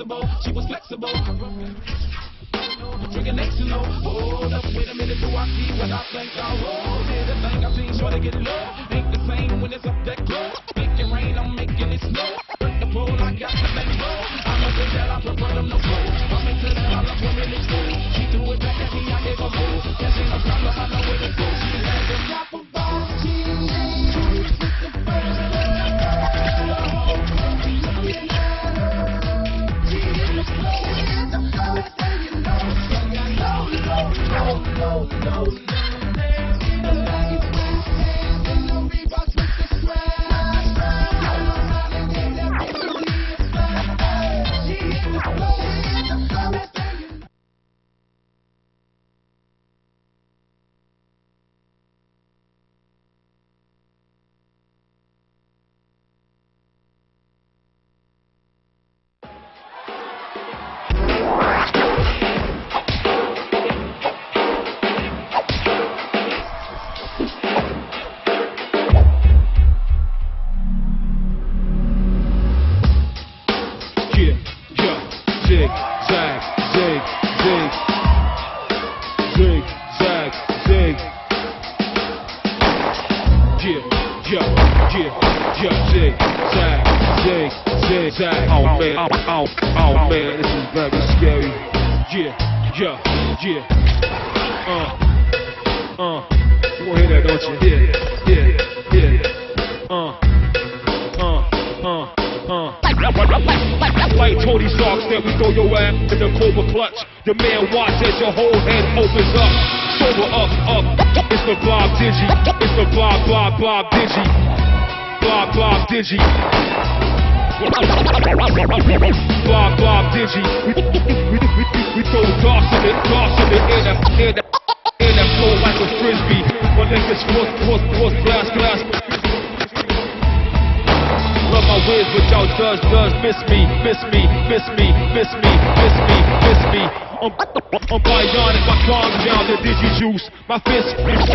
flexible, she was flexible. Drinking X&O, hold up, wait a minute, do I see what I think I hold? Yeah, the thing I seen, sure to get low. Ain't the same when it's up that close. Make it rain, I'm making it snow. Break the pole, I got the thing low. I'm a good that I prefer them no cold. I'm into that, I love women exposed. She threw it back at me, I gave her hoes. Can't see no problem, I know where to go. She had the top of all, she with the first. Oh man, this is very scary. You wanna hear that, don't you? Like Tony Stark, then we throw your ass in the Cobra clutch. Your man watch as your whole head opens up. Sober up. It's the Bob Digi. It's the Bob Digi. Bob Digi. Bob Digi. We throw darts in the air that flow like a frisbee. One leg is fourth, glass. Love my ways, but y'all does miss me. I'm bionic, my calm down the digi juice. My fist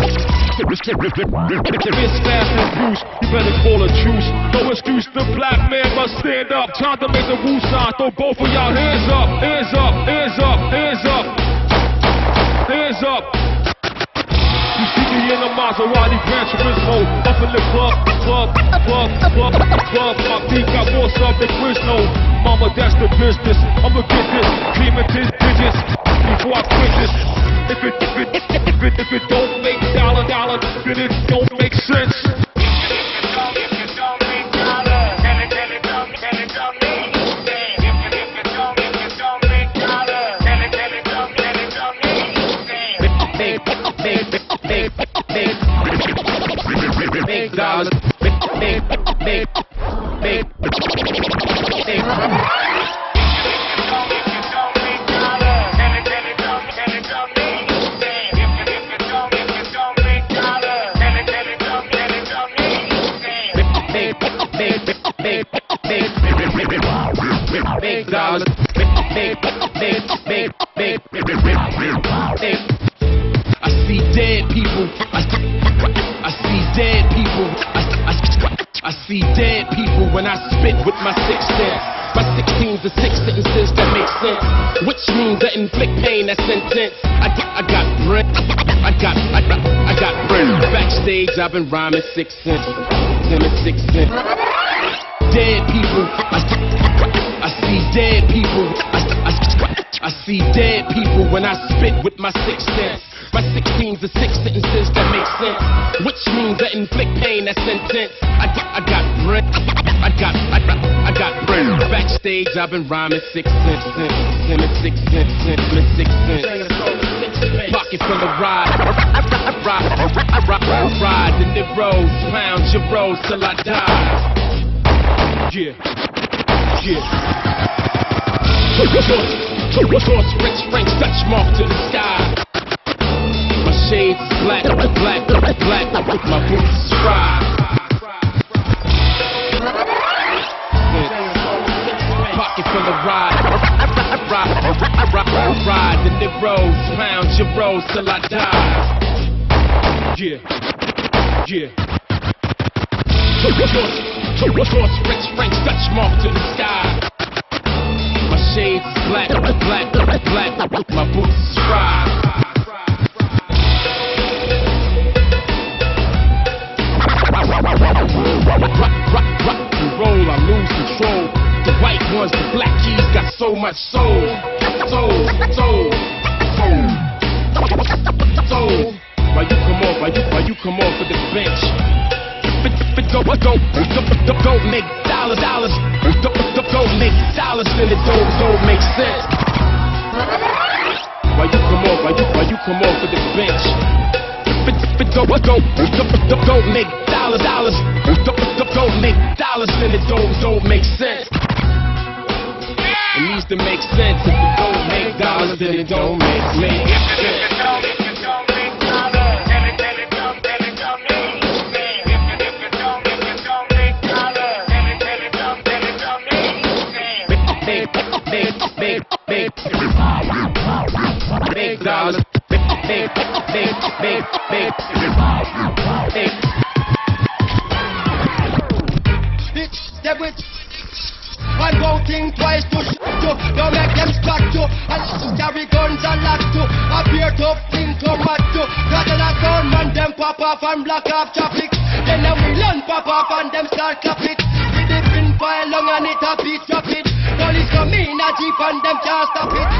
fast and Bruce. You better call a truce. No excuse, the black man must stand up. Time to make the woo sign. Throw both of y'all hands up. You see me in a Maserati Gran Turismo. Up in the club. My beat got more stuff than Quizno. Mama, that's the business. I'ma get this, cleaning his digits before I quit this. If it don't make dollar, then it don't make sense. Make dollars. Make dollars. I see dead people. I see dead people. I see dead people when I spit with my 6 cents. My 16's the 6 sentences that make sense, which means I inflict pain that's intense. I got bread. I got bread. Backstage I've been rhyming 6 cents. 10 and 6 cents. Dead people. I see dead people. I see dead people when I spit with my 6 cents. My 16's the 6 sentences that make sense, which means I inflict pain that's intense. I got bread. I got bread. Backstage I've been rhyming 6 cents. 10 and 6 cents. 10 and 6 cents. Pocket full of ride in the roads, pound your roads till I die. Source Rich Frank Dutch mark to the sky. My shades black, my boots is fried. Pocket full of ride in the roads, pound your roads till I die. Source Rich Frank Dutch mark to the sky. My shades is black, black, black. My boots is fried. Roll, I lose control. The white ones, the black keys got so much soul. Soul, soul, soul, soul. Why you come off of the bench? Don't make dollars. Don't make dollars, then it don't make sense. Why you come off of the bench? Don't make dollars. Don't make dollars, then it don't make sense. It needs to make sense. If it don't make dollars, then it don't make sense. Make dollars. Bitch, step with. One go think twice to shoot you. Don't make them spot you. And carry guns and lock you. Appear tough, think to mat you. Got a gunman, them pop off and block off traffic. Then them will run pop off and them start clap it. With the pin file long and it a beat drop it. Police come in a jeep and them can't stop it.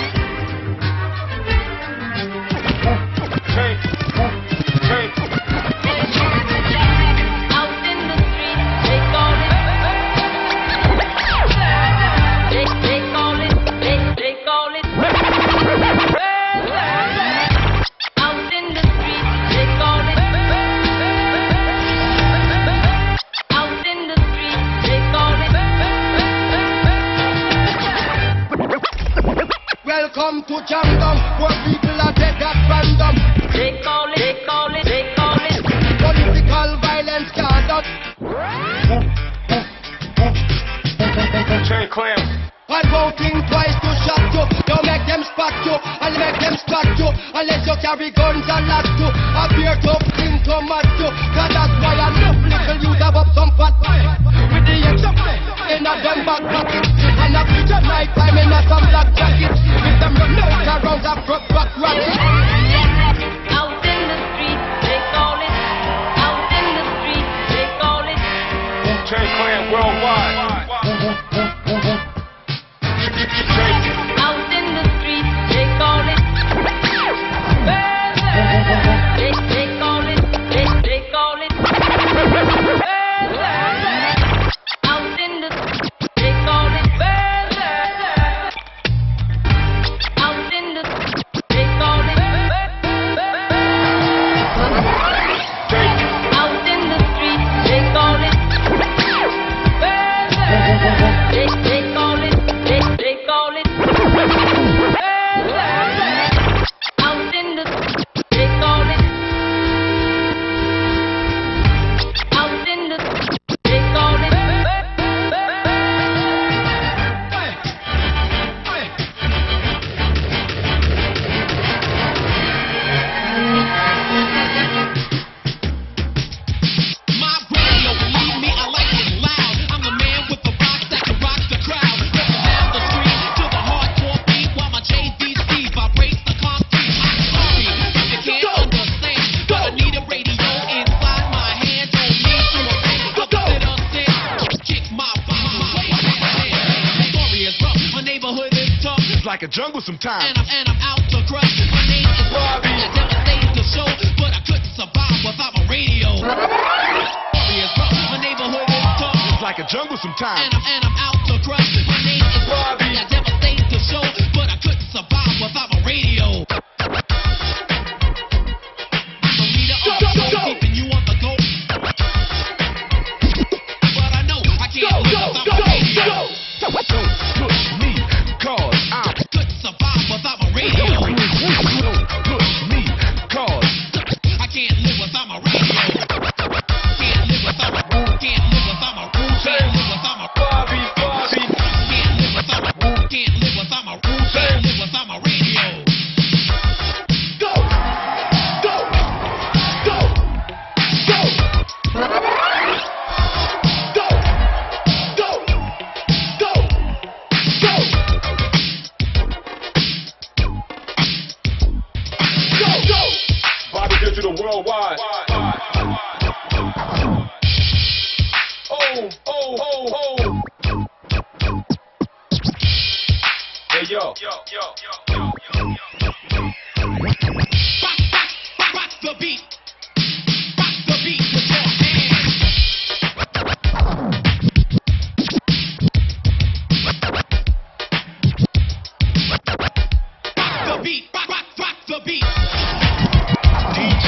Welcome to Jamdom, where people are dead at random. They call it. Political violence conduct. And voting twice to shot you. Don't make them spot you, and make them spot you. Unless you carry guns and lock you. Appear tough, think to mat you. Cause that's why I love little youth have up some fat. With the extra in a gun back pocket. And a picture night time in a some black jacket. If them run out around a front back rocket. Out in the street, they call it. Out in the street, they call it. Wu-Tang Clan worldwide. Out in the street, they call it. They call it. They call it. Out in the street, they call it. Out in the street, they call it. Out in the street, they call it. They call it. They call it. Out in the street, they call it. Out in the street, they call it. My radio, believe me, I like it loud. I'm the man with the box that can rock the crowd. From the street to the hardcore beat, while my JVC vibrates the concrete. I'm sorry if you can't understand, but I need a radio inside my hand. Don't need to obey, consider sin. Kick my body, the story is rough, my neighborhood is tough. It's like a jungle sometimes. And I'm out to crush. My name is Bobby. I devastated the show, but I couldn't survive without my radio. Story is rough, my neighborhood is tough. It's like a jungle sometimes. And I'm out to crush. My name is Bobby. I devastated the show, but I couldn't survive without my radio. I'm the leader of the show, keeping you on the go. But I know I can't live without my radio. Don't push me, cause I'm. Couldn't survive without my radio. Don't push me, cause I can't live without my radio. Can't live without my. Can't live without my. Can't live without my. Bobby. Can't live without my. Can't live without my. Can't live without my radio. Go! Go! Go! Go! Go! Go! Go! Go! Yo. Rock the beat. Rock the beat with your hands. Rock the beat. Rock the beat. DJ,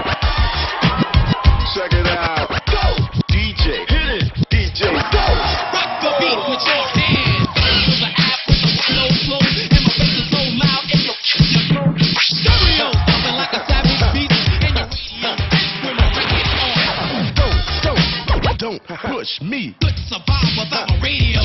check it out. Go, DJ, hit it. DJ, go. Rock the beat with your hands. With the app with the slow flow, and my bass is so loud in your stereo, something like a savage beat in your radio. When my record on. Don't push me. Could survive without my radio.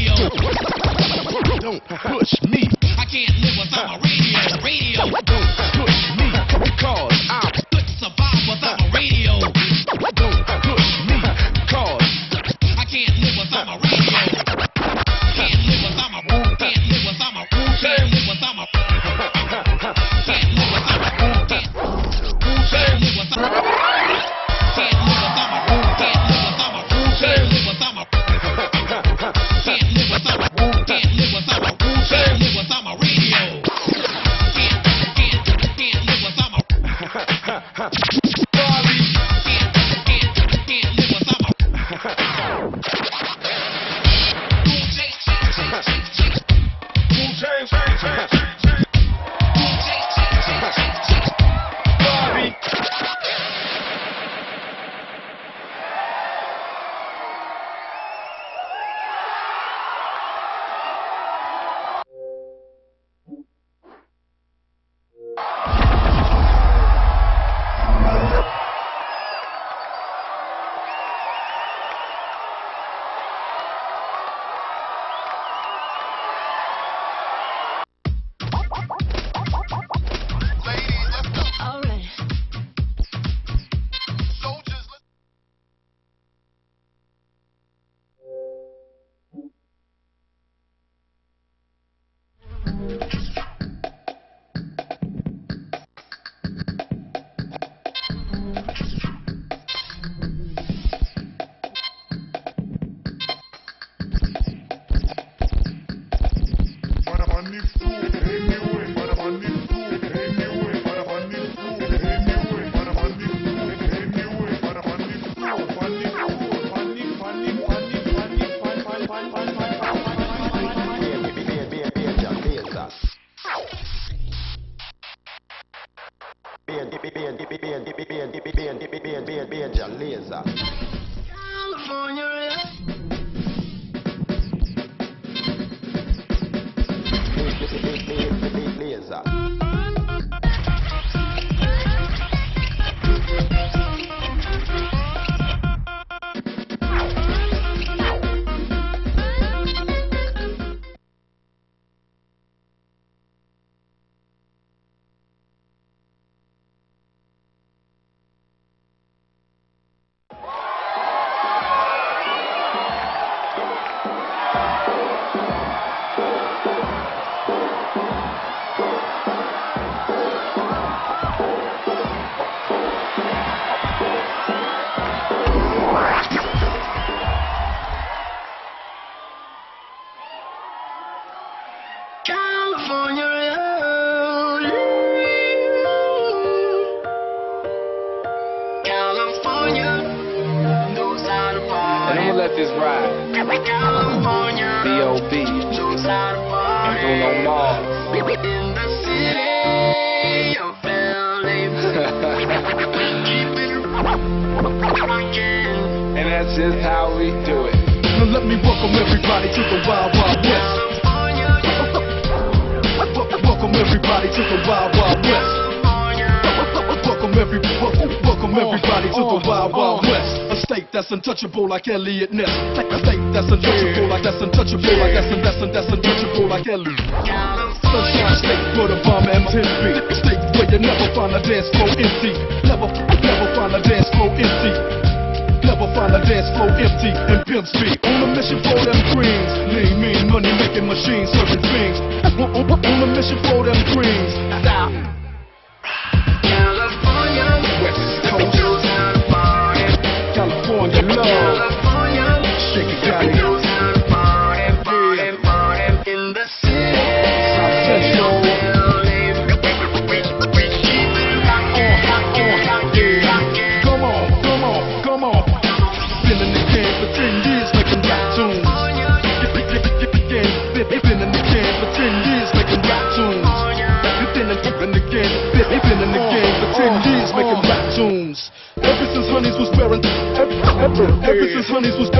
Don't push me. I can't live without my radio. Don't push me. Cause I'm. Could survive without my radio. Don't push me. Cause I can't live without my radio. Can't live without my. Can't live without my. Can't live without my. Can't live without my. Can't live without my. Can't live without my. Can't live without my. Can't live without my. Can't live without my. Can't live without my. Can't live without my radio. Can't live without my. sorry. Can't live without my. Sorry. All right. And I'ma let this ride. B.O.B. and Bruno Mars. And that's just how we do it. Now let me welcome everybody to the Wild Wild West. Welcome everybody to the Wild Wild West. Welcome everybody to the Wild Wild West. A state that's untouchable like Elliot Ness. A state that's untouchable like that's untouchable like that's untouchable like Elliot. Sunshine State where the bomb M10B. State where you never find a dance floor empty. Never find a dance floor empty. Never find a dance floor empty and pimp speed. On a mission for them greens. Lean, mean, money making machines serving things. On a mission for them greens. Stop. West Coast, California love, shake it down. In the city. for 10 years making rap tunes. You've been in the game for 10 years making rap tunes. You've been in the game, you've been in the game for 10 years making rap tunes. Ever since Honeys was wearing, ever since Honeys was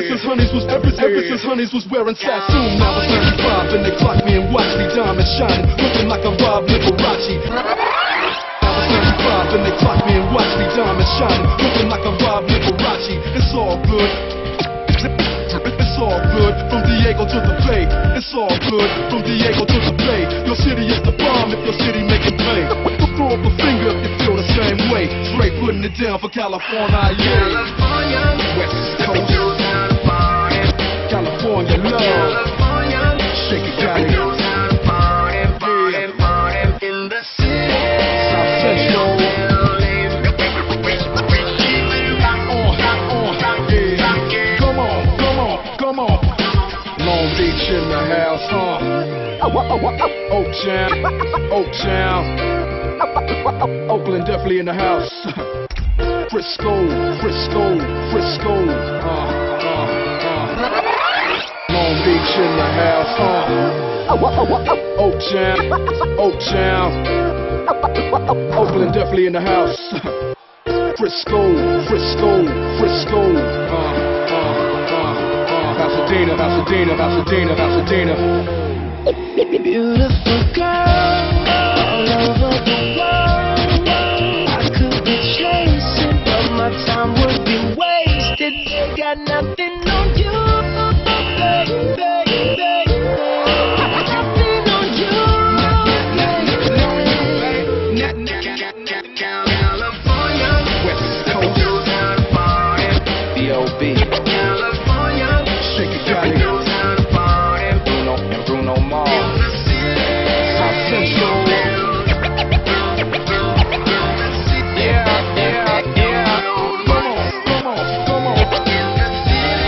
wearing Sassoon. Now it's 95 and they clock me and watch me diamond shining, looking like a Rob Liberace. Now it's 95 and they clock me and watch me diamond shining, looking like a Rob Liberace. It's all good. It's all good, from Diego to the Bay. It's all good, from Diego to the Bay. Your city is the bomb if your city making pay. Throw up a finger if you feel the same way. Straight putting it down for California, yeah. West Coast, California love. Shake it, Cali. South Central. Come on, Long Beach in the house, Oaktown, Oakland definitely in the house. Frisco, Long Beach in the house, Oaktown, Oakland definitely in the house. Frisco. Pasadena. Beautiful girl all over the world. I could be chasing, but my time would be wasted. Got nothing on you, baby. Nothing on you. California, West Coast, B.O.B. Shake it, Cali. Bruno Mars. South Central. Yeah. Come on.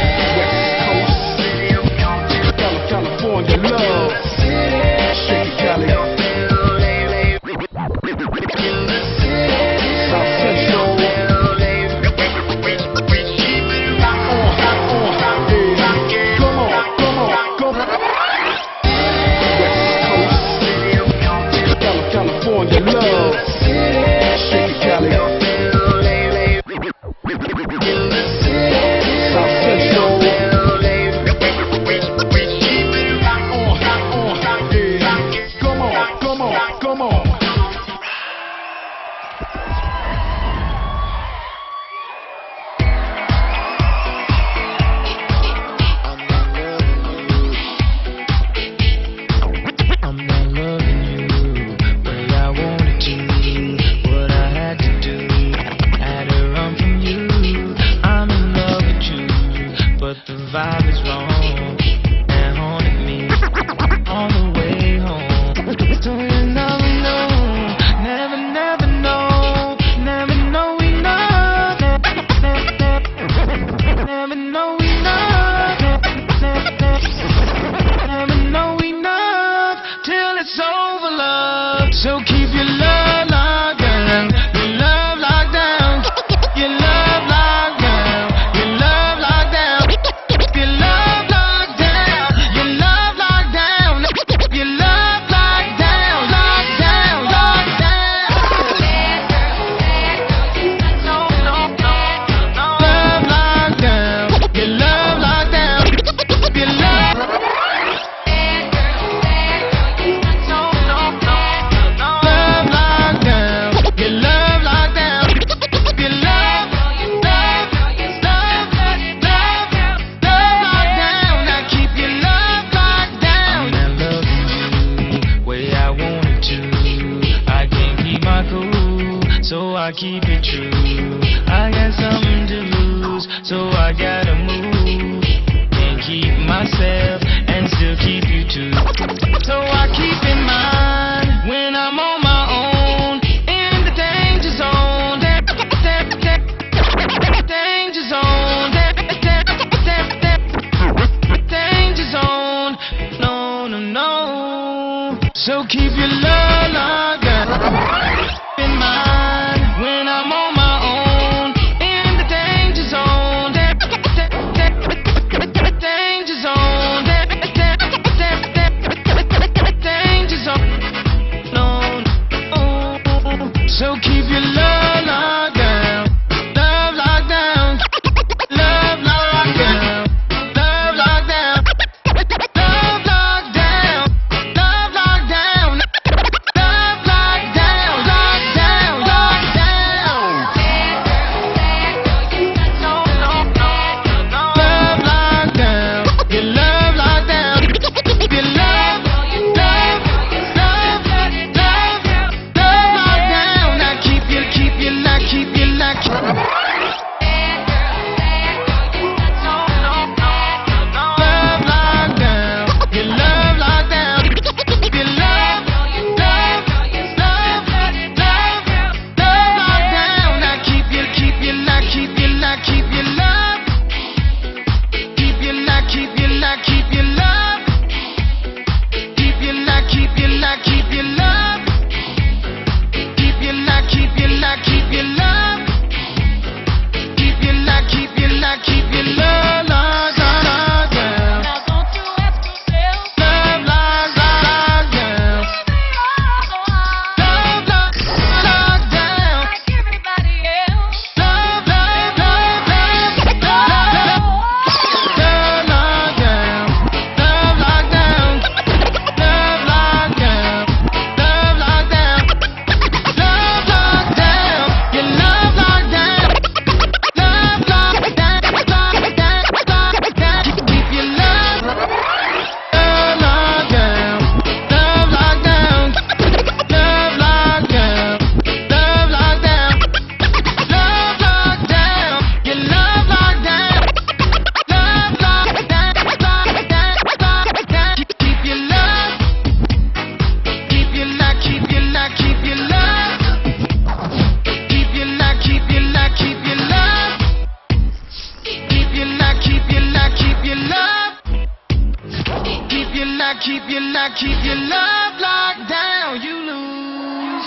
keep your love locked down, you lose.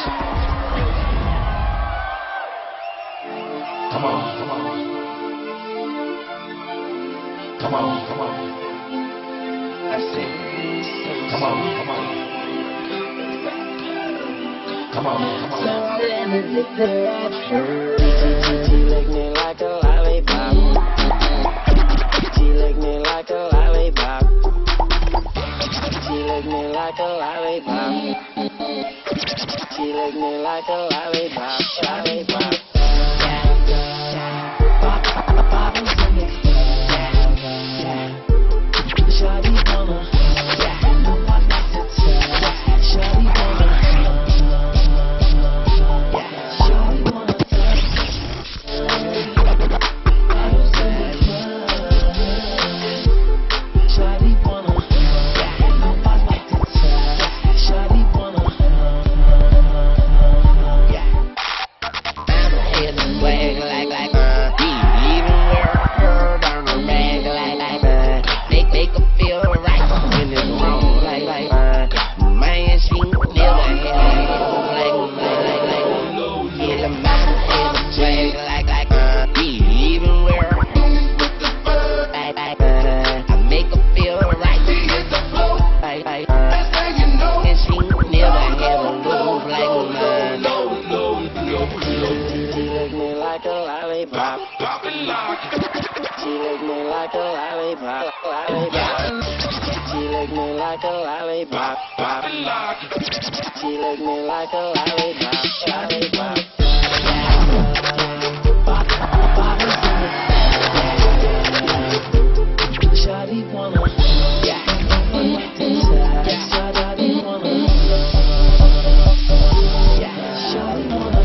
Come on, come on. Come on, come on. That's it. Come on, come on. Come on, come on. She lick me like a lollipop. She lick me like a lollipop. She lick me like a lollipop. She lick me like a lollipop. Lollipop. Shawty wanna, know I like to touch. Shawty wanna, Shawty wanna touch. Bottles in the club. Shawty wanna, know I like to touch. Shawty wanna, I'm a head and wag like even wear her down her bag like make her feel right when it's wrong like man she never had like get a mountain and swag like even wear her like I make her feel right like and she never had a lose like mine. She lick me like a lollipop. She lick me like a lollipop. She lick me like a lollipop. She lick me like a lollipop. Lollipop. Shawty wanna, Shawty wanna, Shawty wanna.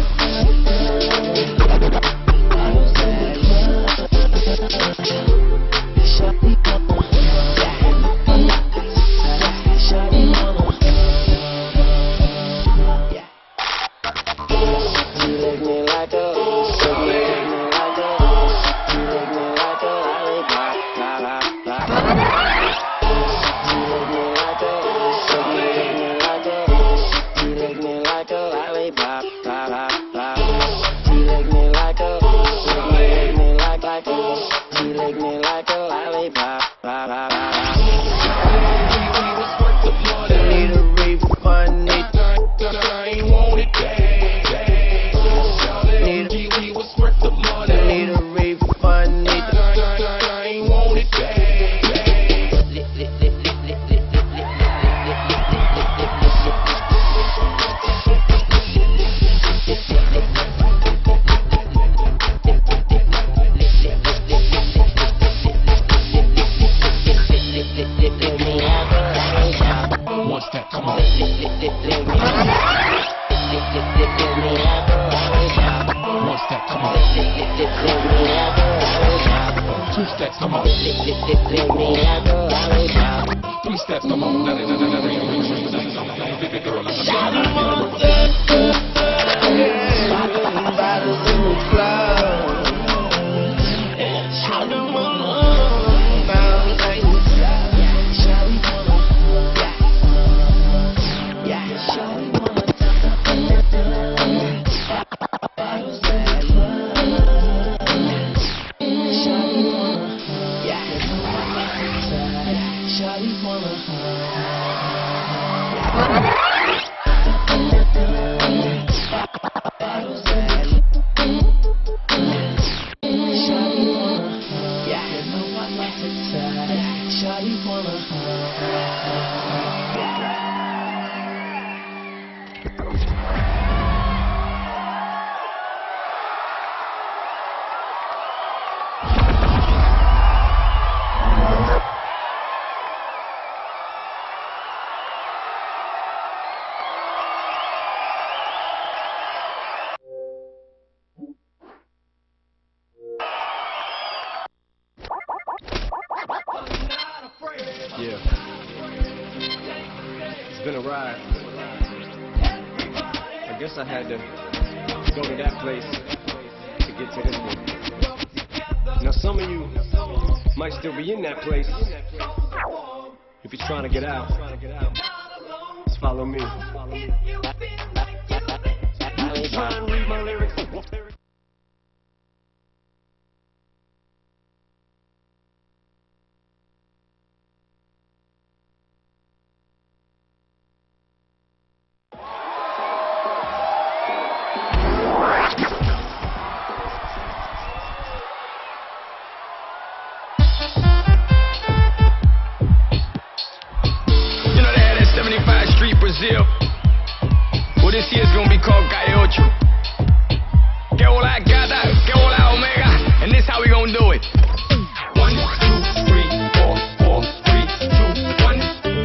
Yeah. It's been a ride. I guess I had to go to that place to get to this one. Now some of you might still be in that place, If you're trying to get out, just follow me. Try and read my lyrics. Brazil. Well, this year's gonna be called Calle Ocho. Que hola gata, que hola omega, and this how we gonna do it. 1, 2, 3, 4, 4, 3, 2, 1.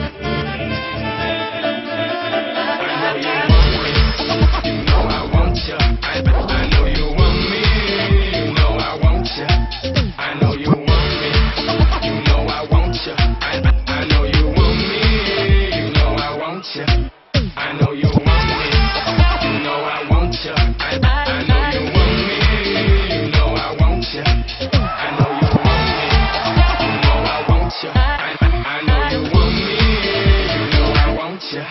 I know you want me, you know I want ya. I know you want me, you know I want ya. I know you want me, you know I want ya. I know you want me, you know I want ya. I know you want me, you know I want ya. I know you want me, you know I want ya. I know you want me, you know I want ya. I know you want me, you know I want ya.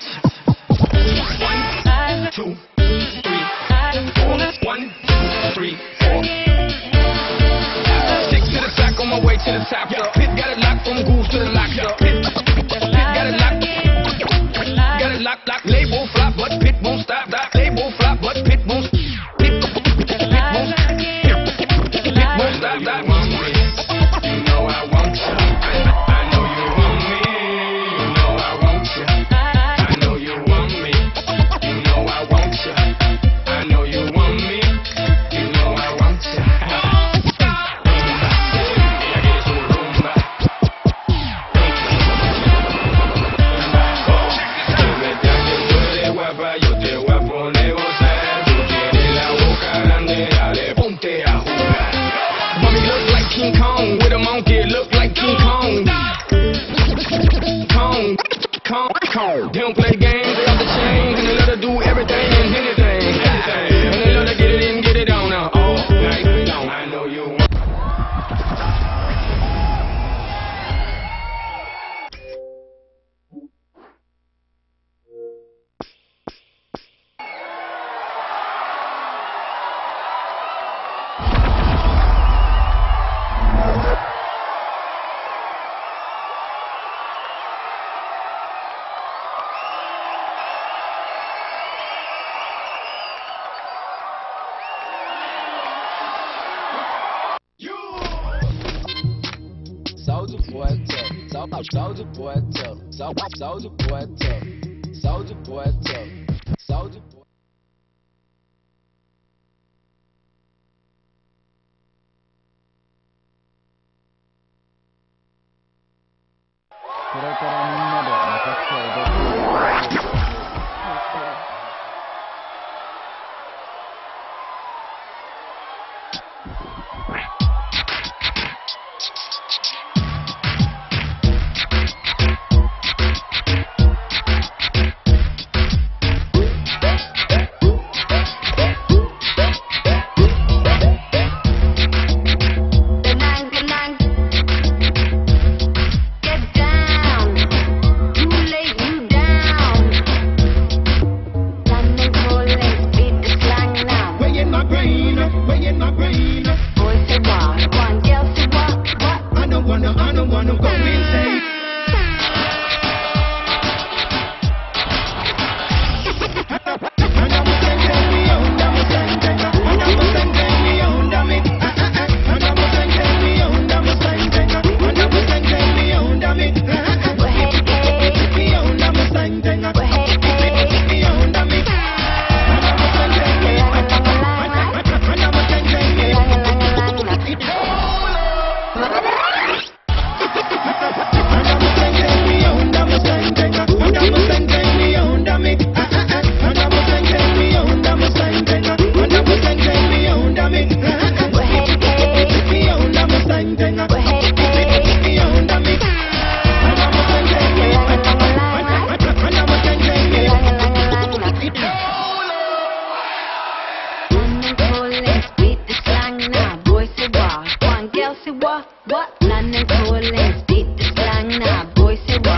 1, 2, 3, 4. 1, 2, 3, 4. Stick to the sack on my way to the top. Pit got it locked from goose to the lock. Pit got it locked. Got it locked, lock, label flop, but pit won't stop. Label flop, but pit won't stop. Pit won't stop. You want me, you know I want you. I know you want me, you know I want you. I know you want me, you know I want you. I know you want me, you know I want you. Yo te voy a poner gozar. Tú tienes la boca grande, dale, ponte a jugar. Mommy look like King Kong with a monkey, look like King Kong. Kong. They don't play games, they off the chains, and they let her do everything and anything. And they let her get it in, get it on now. All night long. I know you want. Soldier boy tough, soldier boy tough, soldier boy tough, soldier boy tough, soldier boy. What? London calling, speak the slang now. Boy say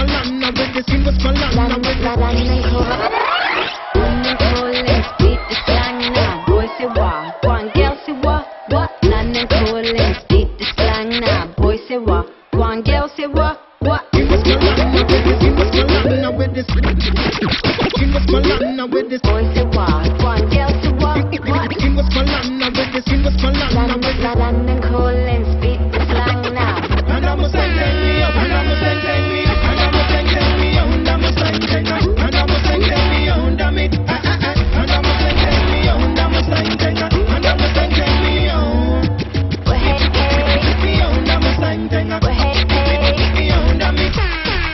Malana with this, he was Malana with this. London calling, speak the slang now. Boy say what, one girl say what? London calling, speak the slang now. Boy say what, one girl say what? He was Malana with this, he was Malana with this. He was Malana with this. Boy say what, one girl say what? He was Malana with this, he was Malana with this. London calling, speak the slang now. And I'm a slang, take me up, and I'm a slang, take me up, and I'm a slang, take me up, and I'm a slang, take me up, and I'm a slang, take me up, and I'm a slang, take me up, and I'm a slang, take me up, and I'm a slang, take me up. Well, hey, hey. And I'm a slang, take me up, Well, hey, hey. and I'm a slang,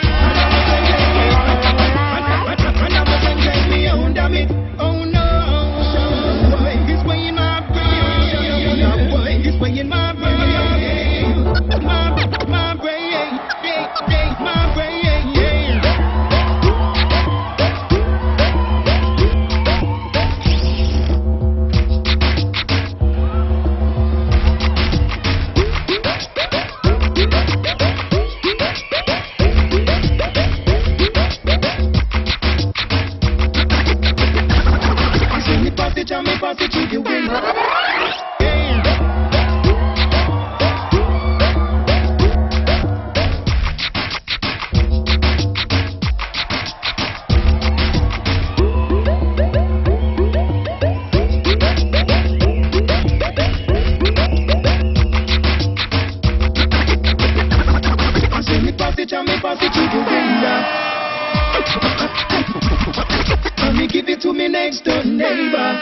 take me up, and I'm a oh no, boy, he's weighing my brain, boy, he's weighing my brain. My brain, my brain, me pass it to the wind. Give it to me next door neighbor.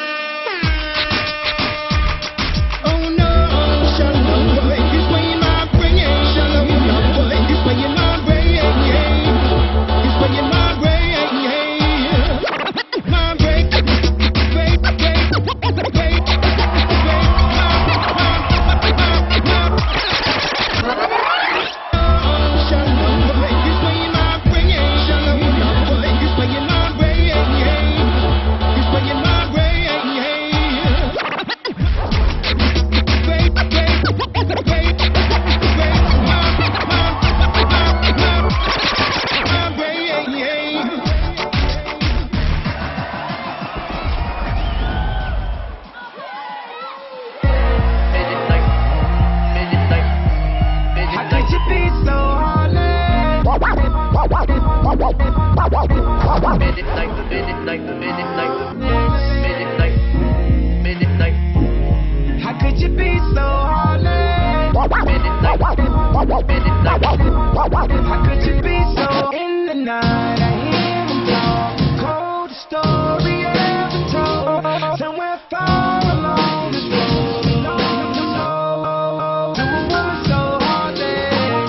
Oh no, shalom, boy, he's weighing my brain. Shalom, boy, he's weighing my brain. He's weighing my brain. My brain, shalom, boy, he's weighing my brain. Shalom, boy, he's weighing my brain. How could you be so heartless? How could you be so in the night? I hear them talk, cold story ever told. Somewhere far along this road, to a woman so heartless.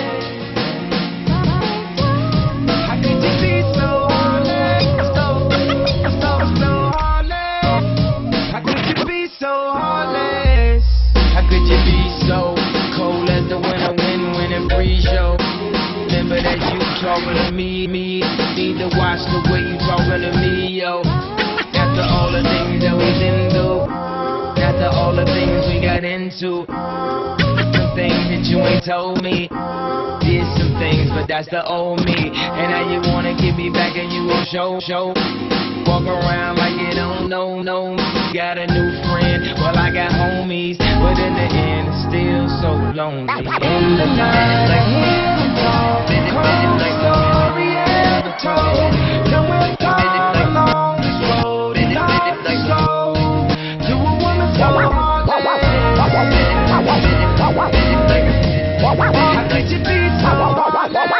How could you be so heartless? So heartless. How could you be so heartless? How could you be so cold as the winter wind when it freeze, yo? Remember that you talking to me, need to watch the way you talking to me, yo. After all the things that we've been through, after all the things we got into, some things that you ain't told me, did some things, but that's the old me. And now you wanna get me back and you gon' show. Walk around like you don't know. Got a new friend, well I got homies, but in the end it's still so lonely. In the night I hear them talk, cold story ever told. Somewhere far along this road, and I'm slow to a woman so heartless. How could you be so heartless?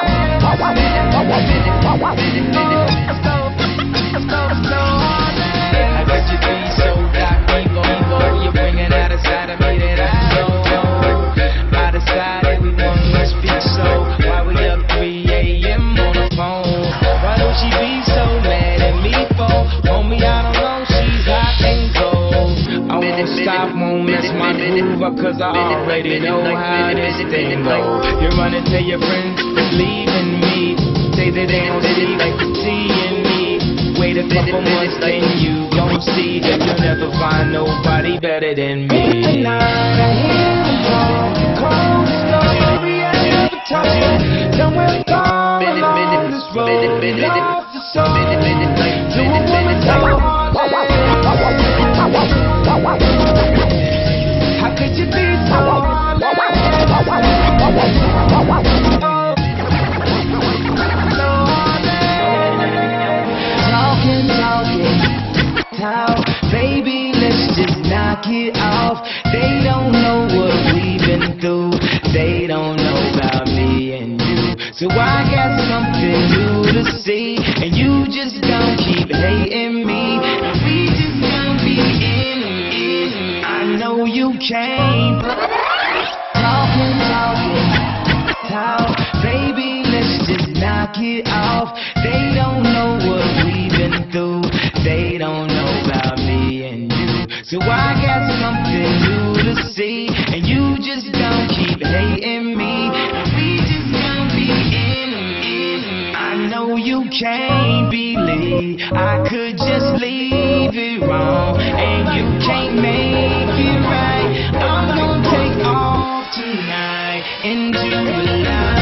How could you be so dark, evil? You're bringing out a side of me that I know. I decided everyone must be so. Why we up 3 a.m. on the phone? Why don't she be so mad at me for? Homie, I don't know, she's hot and cold. I won't stop, won't mess my groove up, cause I already know how this thing goes. You run and tell your friends that's leaving me, say that they don't see like seeing me. Wait a couple months, then you gon' see that you'll never find nobody better than me. In the night I hear them talk, cold story ever touch it. Then we'll go along this road. Love the soul to a woman so heartless. How could you be so heartless? Talk, baby, let's just knock it off. They don't know what we've been through. They don't know about me and you. So I got something new to see, and you just gon' keep hating me. We just gon' be enemies. I know you can't. Talk, baby, let's just knock it off. They don't know what we've been through. They don't know about me and you. So I got something new to see, and you just gon' keep hating me. We just gon' be enemies. I know you can't believe I could just leave it wrong, and you can't make it right. I'm gon' take off tonight into the night.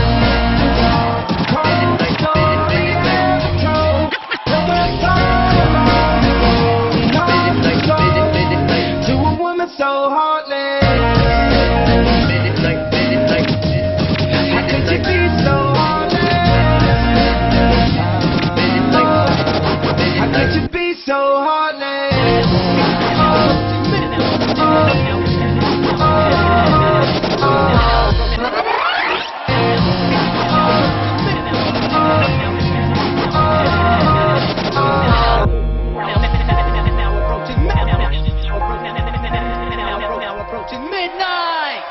So heartless. How could you be so heartless? How could you be so heartless? Midnight.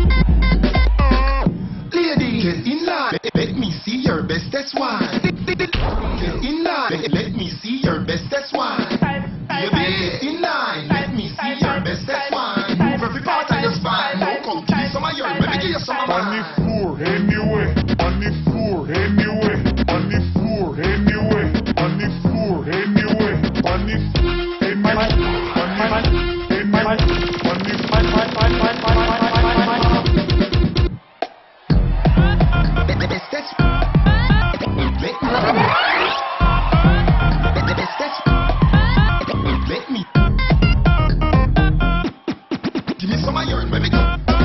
Let me see your best, that's why. bestest one. Baby, 89, let me see your bestest one. Move every part of your spine. No, come give me some of your, let me give you some of mine. On the floor anyway, on the floor anyway, on the floor anyway, on the floor anyway, on the give me some of yours, let me go.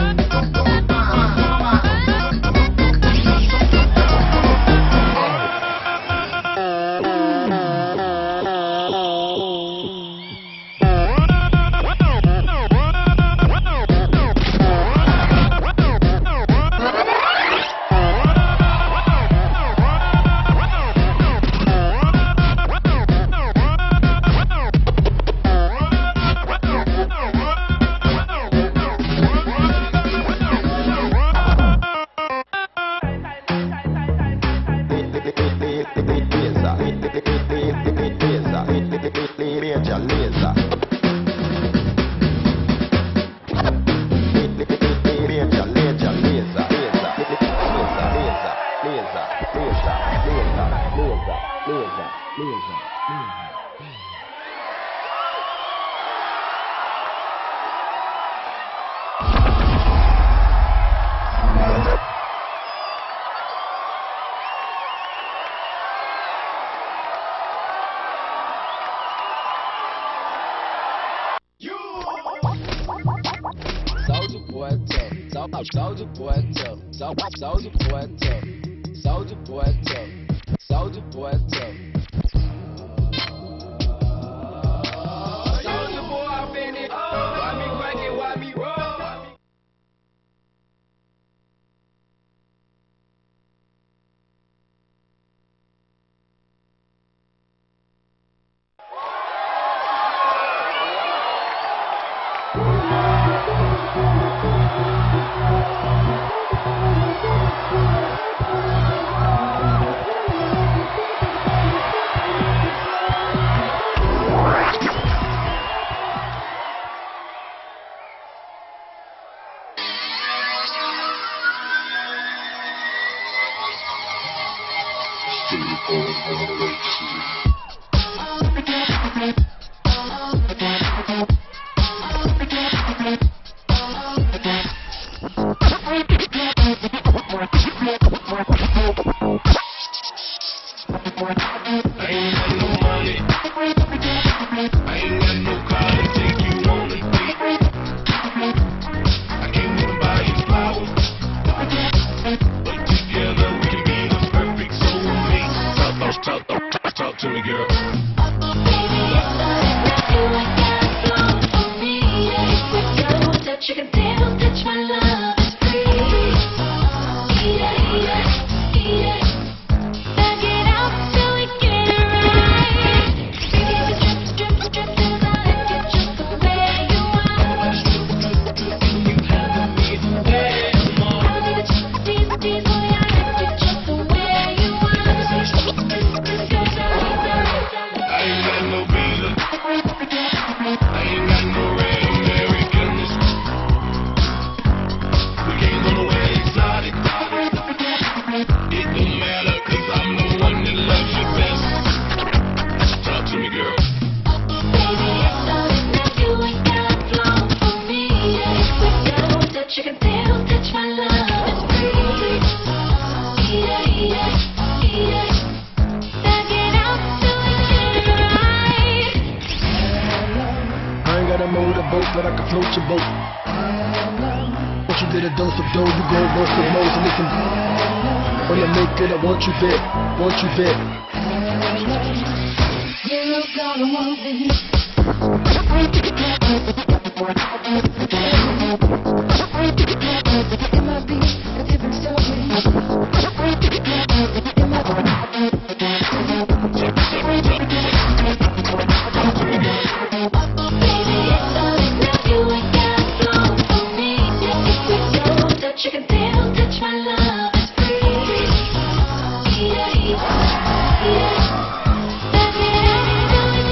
Soldier boy tough, soldier boy tough, soldier boy tough, soldier boy tough, soldier boy tough. Soldier boy up in it, why me crack it, why me roll? But I can float your boat. Once you get a dose of dough, you go work with Mo's and listen. When you make it, I want you there, want you there. You're gonna want me. It might be a different story. It might you can feel, touch my love is free. Yeah. Back it up,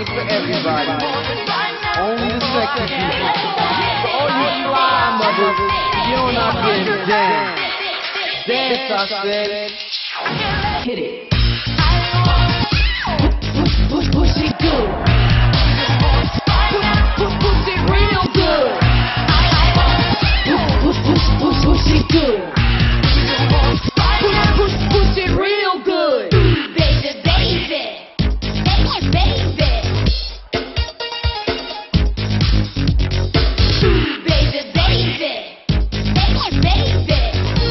for everybody. Only the sexy people. For all you fly mothers, you're not getting down. Dance, I said. Hit it. Push it good. Push it real good. Push it good. Push it real good. Baby, baby. Baby, baby. Baby, baby. Baby, baby.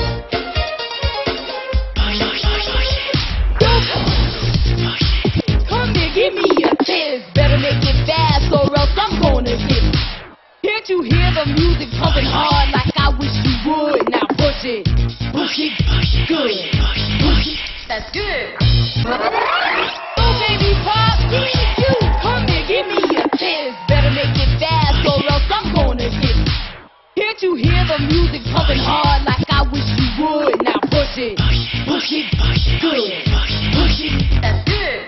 Come here, give me a kiss. Better make it fast or else I'm gonna get it. Can't you hear the music pumping hard like I wish you would? Now push it good. Push it, that's good. Oh baby pop, you come here, give me a kiss. Better make it fast or else I'm gonna get it. Can't you hear the music pumping hard like I wish you would? Now push it good. Push it, that's good.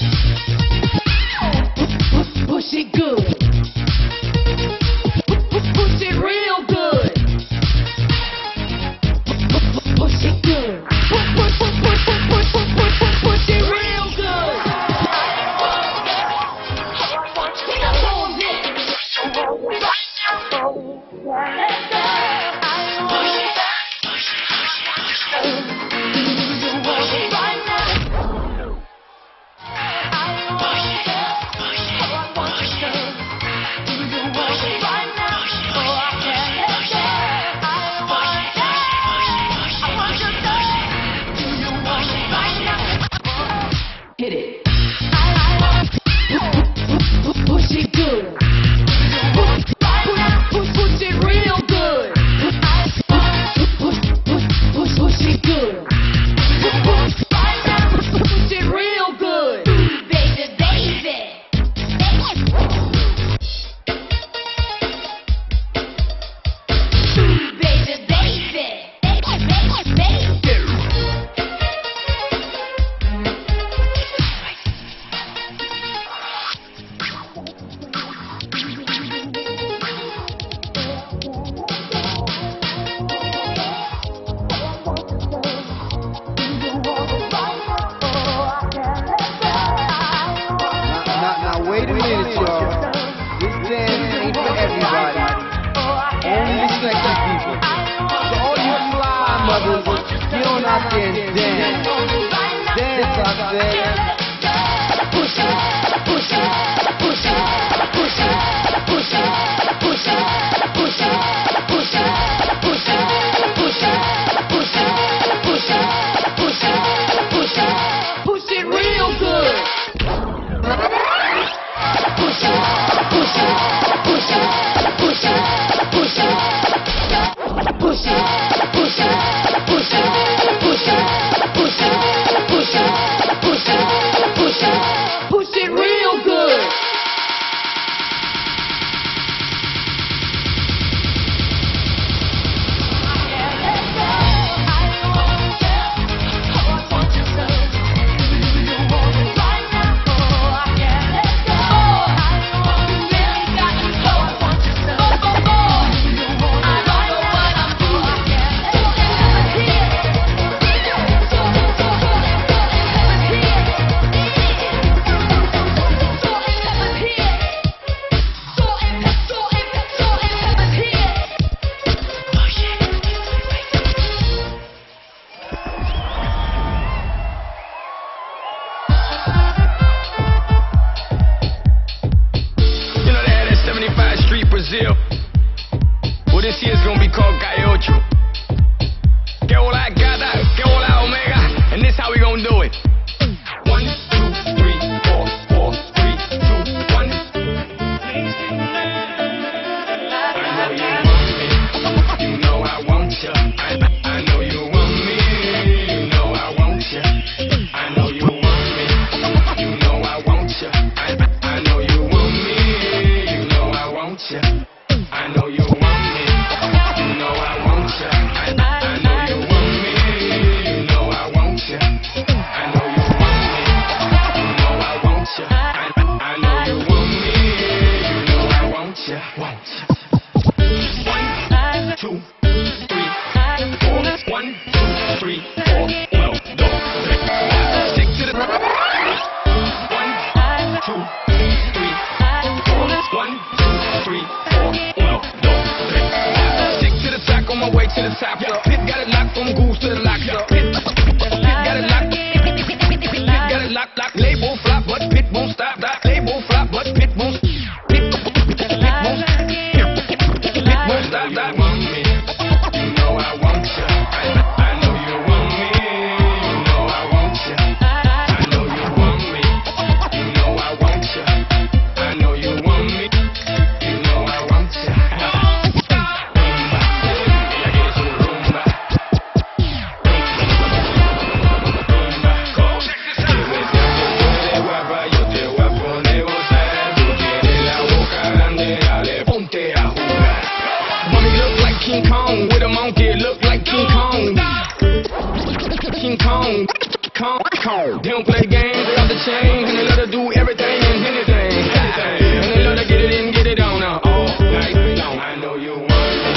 Push it good. Push it real good. Push it good. Push it real good. Hit it. Push it good. Push it real good. Push it good. Push it real good. Baby, baby. Baby, baby. Now wait a minute, y'all. This dance ain't for everybody. Only the sexy people. For all you fly mothers, get on out there and dance. Dance, I said. Push it, push it, push it, push it, push it, push it, push it, push it, push it, push it, push it, push it, push it, push it, push it real good. Push it, push it, push it, push it, push it, push it, push it, push it, push it, push it, push it, push it, push it, push it real good. Brazil. Well, this year's gonna be called Calle Ocho. Que hola gata, que hola omega, and this how we gonna do it. 1, 2, 3, 4, 4, 3, 2, 1. You know I want you. I know you want me. You know I want you. I know you want me. You know I want you. I know you want me. You know I want you. I know you want me. You know I want you. I know you want me. 2, 3, 4. 1, 2, 3, 4. Well, don't stick to the 1, 2, 3, 4. 1, 2, 3, 4. Well, don't stick to the track on my way to the top. Pit got it locked from goose to the lock. Pit got it locked. Pit got it locked. Label flop, but Pit won't stop. Label flop, but Pit won't. Pit won't stop. You want me? You know I want you. I know you want me. You know I want you. I know you want me. You know I want you. I know you want me. You know I want you. Rumba, ella quiere su rumba. Rumba, go. Guapa, yo te voy a poner gozar. Tú tienes la boca grande, dale, ponte a jugar. Mommy look like King Kong with a monkey, look like King Kong. King Kong, Kong. They don't play games, they off the chain, and they let her do everything and anything. And they let her get it in, get it on all night long. I know you want me.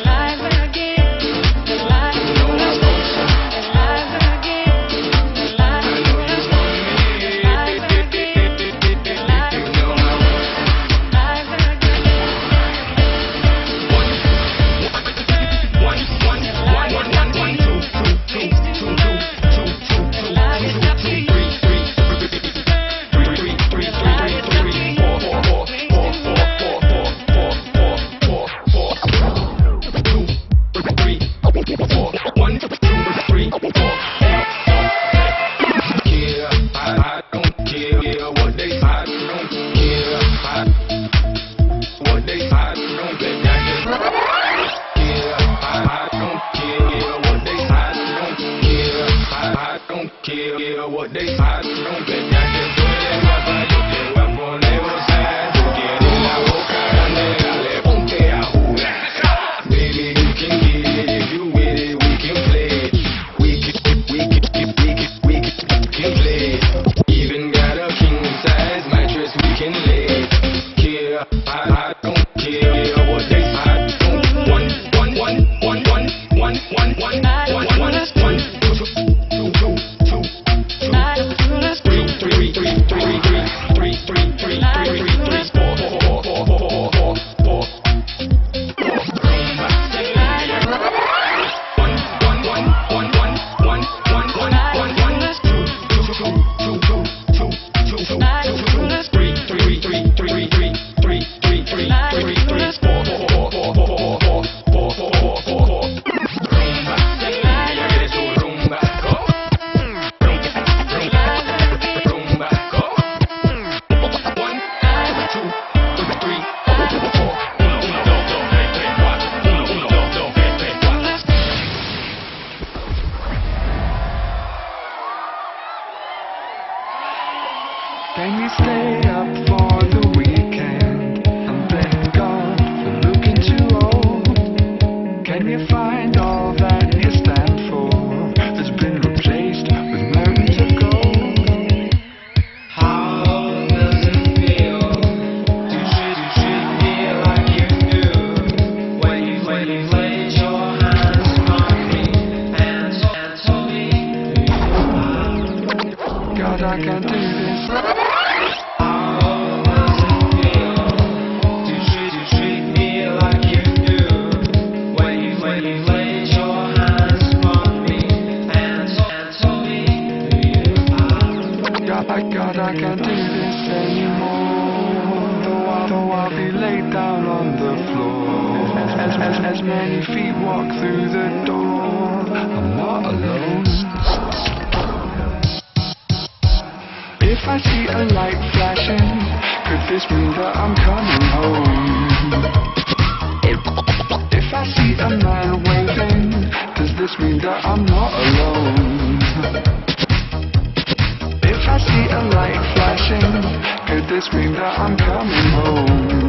What they say, don't get that. Yo te voy a poner gozar. Tú tienes la boca grande, dale, ponte a jugar. Baby, you can get it if you with it. We can play. We can play. Even got a king size mattress we can lay. Care, I don't care what they say. One. Can you stay up for the weekend and thank God for looking too old? Can you find all that you stand for has been replaced with mountains of gold? How does it feel to treat me like you do when you laid your hands on me and told me God, I can't do this. God, I can't do this anymore. Though I'll be laid down on the floor. As many feet walk through the door, I'm not alone. If I see a light flashing, could this mean that I'm coming home? If I see a man waving, does this mean that I'm not alone? If I see a light flashing, could this mean that I'm coming home?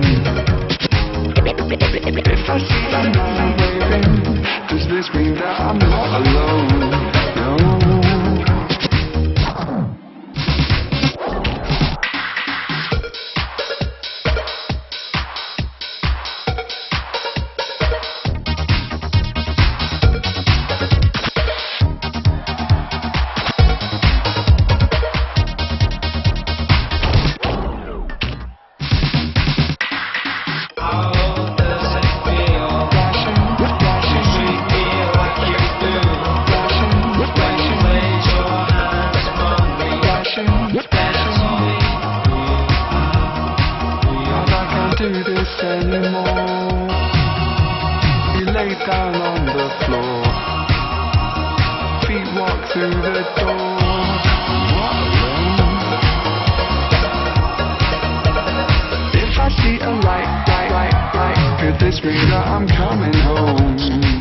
If I see a man waving, does this mean that I'm not alone? No. lay down on the floor. Feet walk through the door. What alone? If I see a light, could this mean that I'm coming home?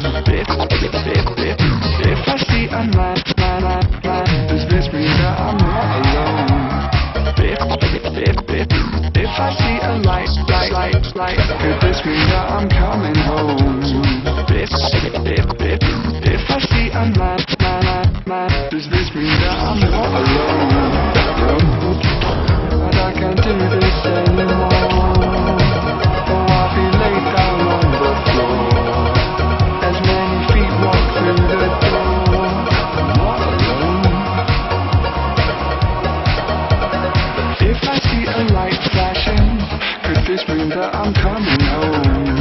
If I see a man, does this mean that I'm not alone? If I see a light, could this mean that I'm coming home? If I see a man, does this mean that I'm not alone? But I can't do this anymore. Oh, I'll be laid down on the floor as many feet walk through the door. I'm not alone. If I see a light flashing, could this mean that I'm coming home?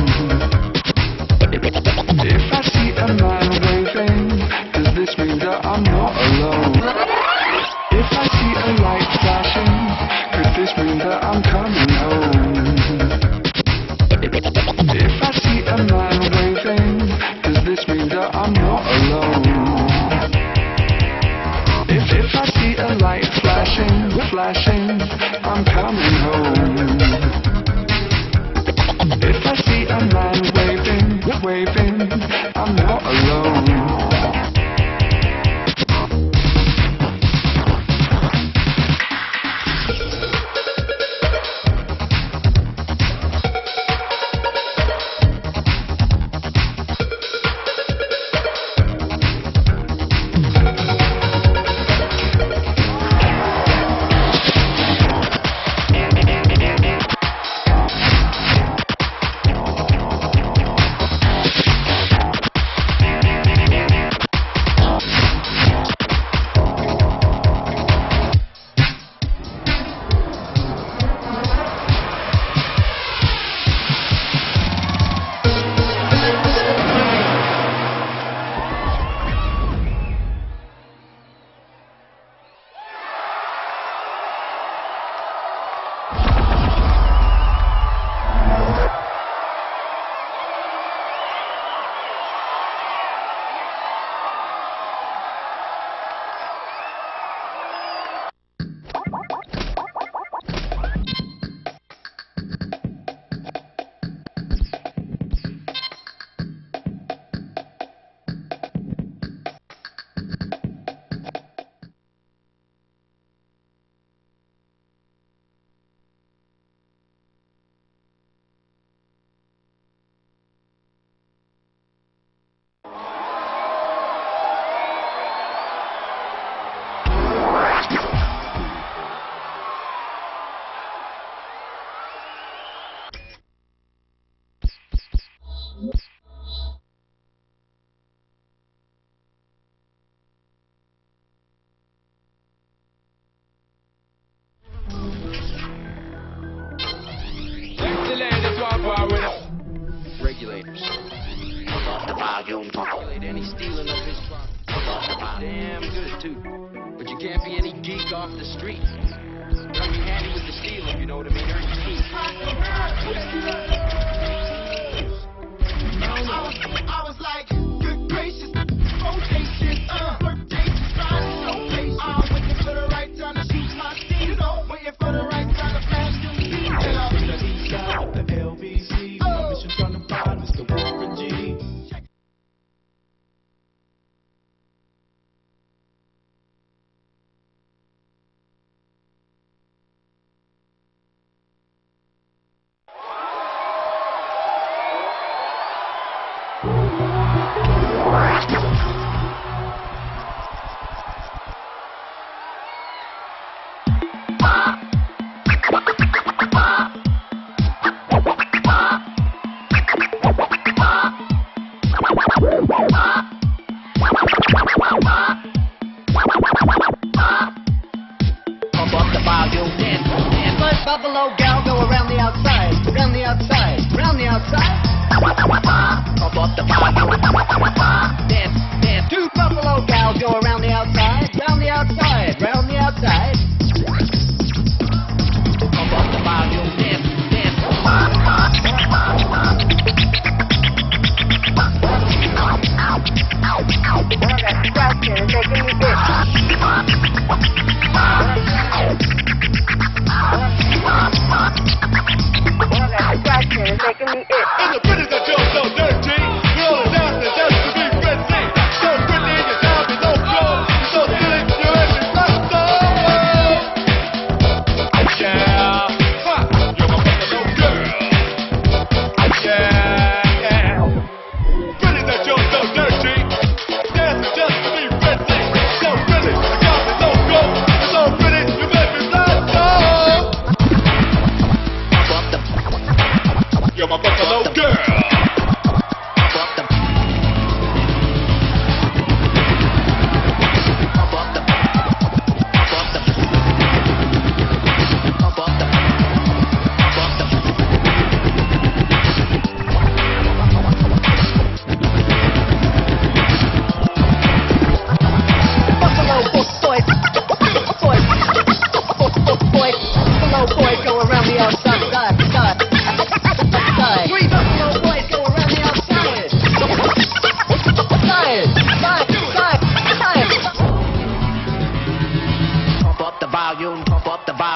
If I see a man waving, does this mean that I'm not alone? If I see a light flashing, could this mean that I'm coming home? If I see a man waving, does this mean that I'm not alone? If I see a light flashing, I'm coming home. If I see a man waving, I'm not alone. Regulators. Regulate any stealing of his property. Damn good too. But you can't be any geek off the street. You gotta be handy with the stealing, you know what I mean? Earn your keep. I was like, good gracious, bodacious, flirtatious, trying to show patience. Waiting for the right time to shoot my scene, you know, waiting for the right time to flash them scenes. The east side, the LBC, my mission's on the pod, Mr. Warren G. Buffalo gal, go around the outside, round the outside, round the outside. Pump up the volume. Dance, dance. Two buffalo gals go around the outside, round the outside, round the outside. Pump up the volume. Dance, dance.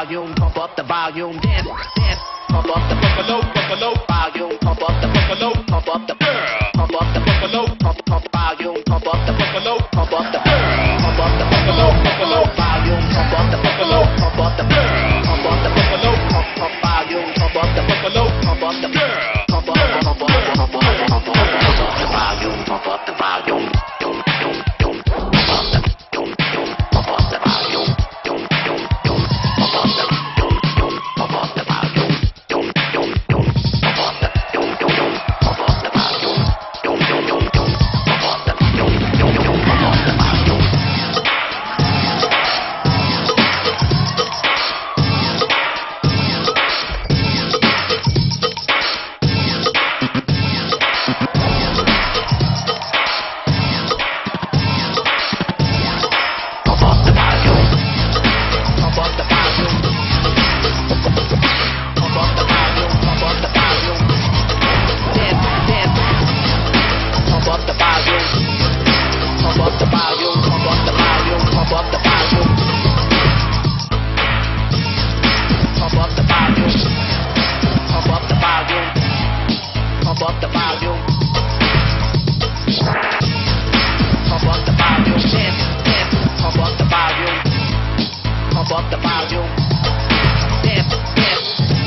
volume, pump up the volume, dance, dance, pump up the buffalo, buffalo, volume, pump up the buffalo, pump up the girl, pump up the buffalo, pump volume, pump up the buffalo, pump up the girl, pump up the buffalo, buffalo, volume, pump up the buffalo, pump up the girl, pump up the buffalo, pump volume, pump up the buffalo, pump up the girl, pump up the volume, pump up the volume.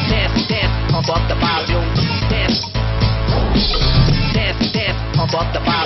Pump up the volume.